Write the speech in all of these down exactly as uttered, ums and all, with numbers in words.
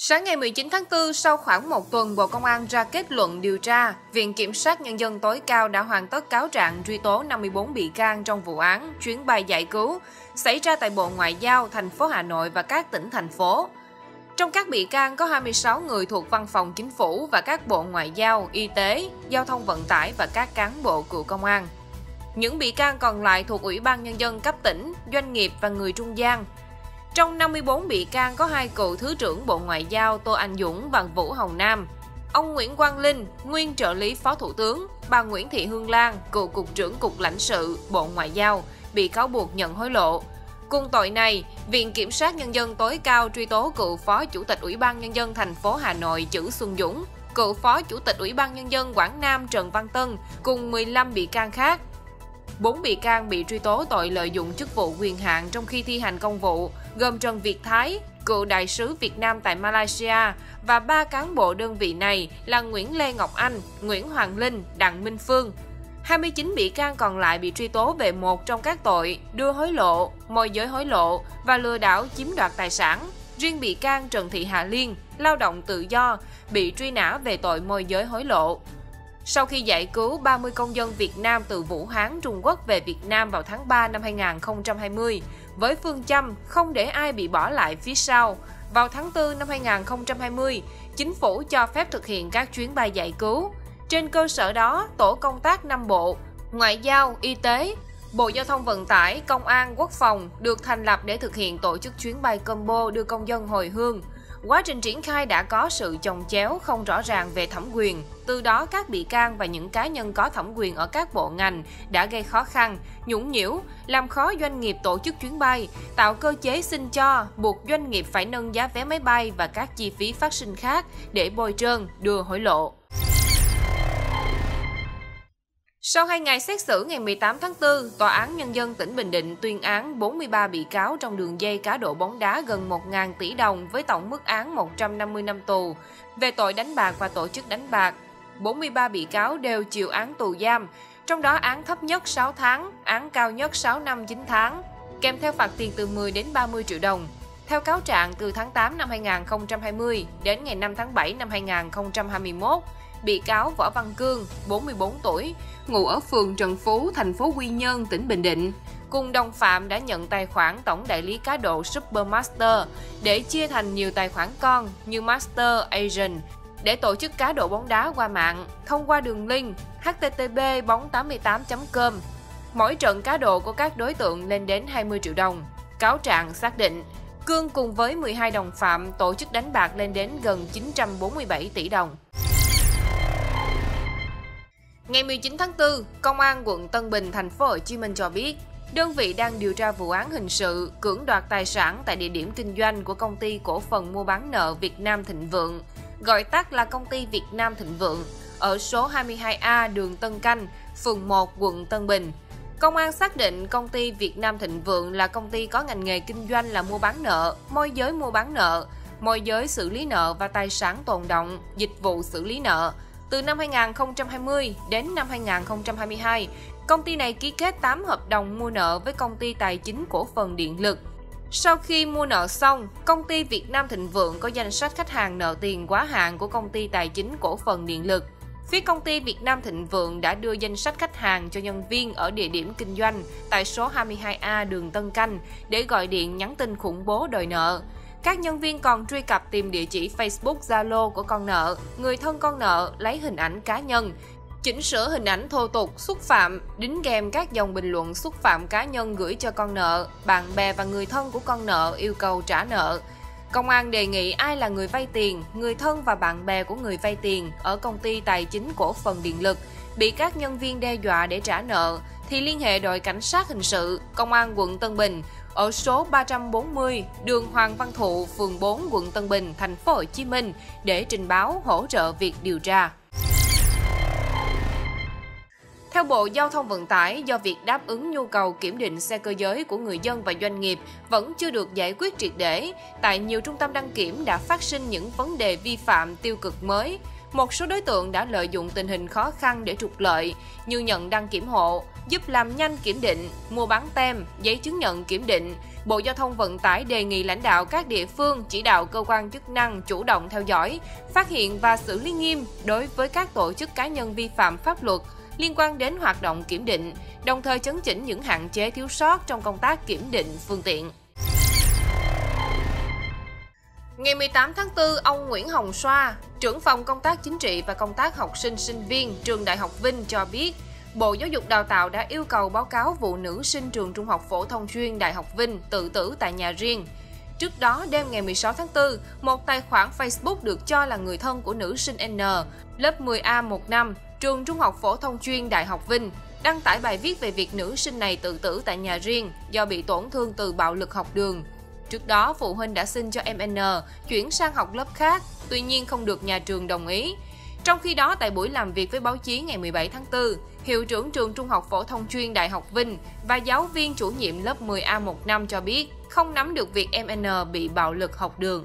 Sáng ngày mười chín tháng tư, sau khoảng một tuần Bộ Công an ra kết luận điều tra, Viện Kiểm sát Nhân dân tối cao đã hoàn tất cáo trạng truy tố năm mươi bốn bị can trong vụ án chuyến bay giải cứu xảy ra tại Bộ Ngoại giao, thành phố Hà Nội và các tỉnh, thành phố. Trong các bị can có hai mươi sáu người thuộc Văn phòng Chính phủ và các bộ Ngoại giao, Y tế, Giao thông Vận tải và các cán bộ cựu công an. Những bị can còn lại thuộc Ủy ban Nhân dân cấp tỉnh, doanh nghiệp và người trung gian. Trong năm mươi bốn bị can có hai cựu Thứ trưởng Bộ Ngoại giao Tô Anh Dũng và Vũ Hồng Nam, ông Nguyễn Quang Linh, nguyên trợ lý Phó Thủ tướng, bà Nguyễn Thị Hương Lan, cựu Cục trưởng Cục Lãnh sự Bộ Ngoại giao, bị cáo buộc nhận hối lộ. Cùng tội này, Viện Kiểm sát Nhân dân tối cao truy tố cựu Phó Chủ tịch Ủy ban Nhân dân thành phố Hà Nội Chử Xuân Dũng, cựu Phó Chủ tịch Ủy ban Nhân dân Quảng Nam Trần Văn Tân cùng mười lăm bị can khác. Bốn bị can bị truy tố tội lợi dụng chức vụ quyền hạn trong khi thi hành công vụ, gồm Trần Việt Thái, cựu đại sứ Việt Nam tại Malaysia, và ba cán bộ đơn vị này là Nguyễn Lê Ngọc Anh, Nguyễn Hoàng Linh, Đặng Minh Phương. hai mươi chín bị can còn lại bị truy tố về một trong các tội đưa hối lộ, môi giới hối lộ và lừa đảo chiếm đoạt tài sản. Riêng bị can Trần Thị Hà Liên, lao động tự do, bị truy nã về tội môi giới hối lộ. Sau khi giải cứu ba mươi công dân Việt Nam từ Vũ Hán, Trung Quốc về Việt Nam vào tháng ba năm hai nghìn không trăm hai mươi, với phương châm không để ai bị bỏ lại phía sau, vào tháng tư năm hai nghìn không trăm hai mươi, Chính phủ cho phép thực hiện các chuyến bay giải cứu. Trên cơ sở đó, tổ công tác năm bộ, Ngoại giao, Y tế, Bộ Giao thông Vận tải, Công an, Quốc phòng được thành lập để thực hiện tổ chức chuyến bay combo đưa công dân hồi hương. Quá trình triển khai đã có sự chồng chéo không rõ ràng về thẩm quyền, từ đó các bị can và những cá nhân có thẩm quyền ở các bộ ngành đã gây khó khăn, nhũng nhiễu, làm khó doanh nghiệp tổ chức chuyến bay, tạo cơ chế xin cho, buộc doanh nghiệp phải nâng giá vé máy bay và các chi phí phát sinh khác để bôi trơn, đưa hối lộ. Sau hai ngày xét xử ngày mười tám tháng tư, Tòa án Nhân dân tỉnh Bình Định tuyên án bốn mươi ba bị cáo trong đường dây cá độ bóng đá gần một nghìn tỷ đồng với tổng mức án một trăm năm mươi năm tù về tội đánh bạc và tổ chức đánh bạc. bốn mươi ba bị cáo đều chịu án tù giam, trong đó án thấp nhất sáu tháng, án cao nhất sáu năm chín tháng, kèm theo phạt tiền từ mười đến ba mươi triệu đồng. Theo cáo trạng, từ tháng tám năm hai nghìn không trăm hai mươi đến ngày năm tháng bảy năm hai nghìn không trăm hai mươi mốt, bị cáo Võ Văn Cương, bốn mươi bốn tuổi, ngụ ở phường Trần Phú, thành phố Quy Nhơn, tỉnh Bình Định, cùng đồng phạm đã nhận tài khoản tổng đại lý cá độ Supermaster để chia thành nhiều tài khoản con như Master Agent để tổ chức cá độ bóng đá qua mạng thông qua đường link h t t p bóng tám mươi tám chấm com. Mỗi trận cá độ của các đối tượng lên đến hai mươi triệu đồng. Cáo trạng xác định, Cương cùng với mười hai đồng phạm tổ chức đánh bạc lên đến gần chín trăm bốn mươi bảy tỷ đồng. Ngày mười chín tháng tư, Công an quận Tân Bình, thành phố Hồ Chí Minh cho biết, đơn vị đang điều tra vụ án hình sự cưỡng đoạt tài sản tại địa điểm kinh doanh của công ty cổ phần mua bán nợ Việt Nam Thịnh Vượng, gọi tắt là công ty Việt Nam Thịnh Vượng, ở số hai mươi hai A đường Tân Canh, phường một, quận Tân Bình. Công an xác định công ty Việt Nam Thịnh Vượng là công ty có ngành nghề kinh doanh là mua bán nợ, môi giới mua bán nợ, môi giới xử lý nợ và tài sản tồn động, dịch vụ xử lý nợ. Từ năm hai nghìn không trăm hai mươi đến năm hai nghìn không trăm hai mươi hai, công ty này ký kết tám hợp đồng mua nợ với công ty tài chính cổ phần điện lực. Sau khi mua nợ xong, công ty Việt Nam Thịnh Vượng có danh sách khách hàng nợ tiền quá hạn của công ty tài chính cổ phần điện lực. Phía công ty Việt Nam Thịnh Vượng đã đưa danh sách khách hàng cho nhân viên ở địa điểm kinh doanh tại số hai mươi hai A đường Tân Canh để gọi điện nhắn tin khủng bố đòi nợ. Các nhân viên còn truy cập tìm địa chỉ Facebook, Zalo của con nợ, người thân con nợ, lấy hình ảnh cá nhân, chỉnh sửa hình ảnh thô tục, xúc phạm, đính kèm các dòng bình luận xúc phạm cá nhân gửi cho con nợ, bạn bè và người thân của con nợ yêu cầu trả nợ. Công an đề nghị ai là người vay tiền, người thân và bạn bè của người vay tiền ở công ty tài chính cổ phần điện lực bị các nhân viên đe dọa để trả nợ thì liên hệ đội cảnh sát hình sự Công an quận Tân Bình ở số ba trăm bốn mươi đường Hoàng Văn Thụ, phường bốn, quận Tân Bình, thành phố Hồ Chí Minh để trình báo hỗ trợ việc điều tra. Theo Bộ Giao thông Vận tải, do việc đáp ứng nhu cầu kiểm định xe cơ giới của người dân và doanh nghiệp vẫn chưa được giải quyết triệt để, tại nhiều trung tâm đăng kiểm đã phát sinh những vấn đề vi phạm tiêu cực mới. Một số đối tượng đã lợi dụng tình hình khó khăn để trục lợi, như nhận đăng kiểm hộ, giúp làm nhanh kiểm định, mua bán tem, giấy chứng nhận kiểm định. Bộ Giao thông Vận tải đề nghị lãnh đạo các địa phương chỉ đạo cơ quan chức năng chủ động theo dõi, phát hiện và xử lý nghiêm đối với các tổ chức cá nhân vi phạm pháp luật liên quan đến hoạt động kiểm định, đồng thời chấn chỉnh những hạn chế thiếu sót trong công tác kiểm định phương tiện. Ngày mười tám tháng tư, ông Nguyễn Hồng Xoa, trưởng phòng công tác chính trị và công tác học sinh sinh viên trường Đại học Vinh cho biết, Bộ Giáo dục Đào tạo đã yêu cầu báo cáo vụ nữ sinh trường Trung học phổ thông chuyên Đại học Vinh tự tử tại nhà riêng. Trước đó, đêm ngày mười sáu tháng tư, một tài khoản Facebook được cho là người thân của nữ sinh N, lớp mười A mười lăm, trường Trung học phổ thông chuyên Đại học Vinh, đăng tải bài viết về việc nữ sinh này tự tử tại nhà riêng do bị tổn thương từ bạo lực học đường. Trước đó, phụ huynh đã xin cho em N chuyển sang học lớp khác, tuy nhiên không được nhà trường đồng ý. Trong khi đó, tại buổi làm việc với báo chí ngày mười bảy tháng tư, hiệu trưởng trường Trung học phổ thông chuyên Đại học Vinh và giáo viên chủ nhiệm lớp mười A mười lăm cho biết không nắm được việc em N bị bạo lực học đường.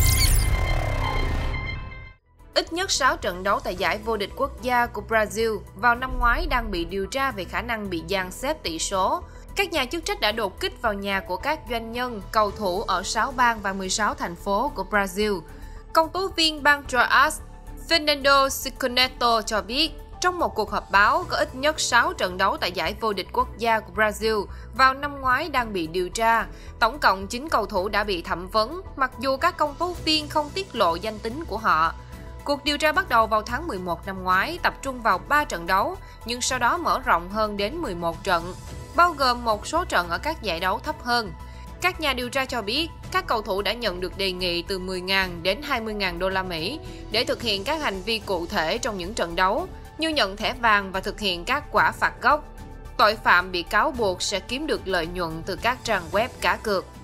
Ít nhất sáu trận đấu tại giải vô địch quốc gia của Brazil vào năm ngoái đang bị điều tra về khả năng bị dàn xếp tỷ số. Các nhà chức trách đã đột kích vào nhà của các doanh nhân, cầu thủ ở sáu bang và mười sáu thành phố của Brazil. Công tố viên bang Goiás, Fernando Ciconeto cho biết, trong một cuộc họp báo, có ít nhất sáu trận đấu tại giải vô địch quốc gia của Brazil vào năm ngoái đang bị điều tra. Tổng cộng chín cầu thủ đã bị thẩm vấn, mặc dù các công tố viên không tiết lộ danh tính của họ. Cuộc điều tra bắt đầu vào tháng mười một năm ngoái, tập trung vào ba trận đấu, nhưng sau đó mở rộng hơn đến mười một trận, bao gồm một số trận ở các giải đấu thấp hơn. Các nhà điều tra cho biết, các cầu thủ đã nhận được đề nghị từ mười nghìn đến hai mươi nghìn đô la Mỹ để thực hiện các hành vi cụ thể trong những trận đấu, như nhận thẻ vàng và thực hiện các quả phạt góc. Tội phạm bị cáo buộc sẽ kiếm được lợi nhuận từ các trang web cá cược.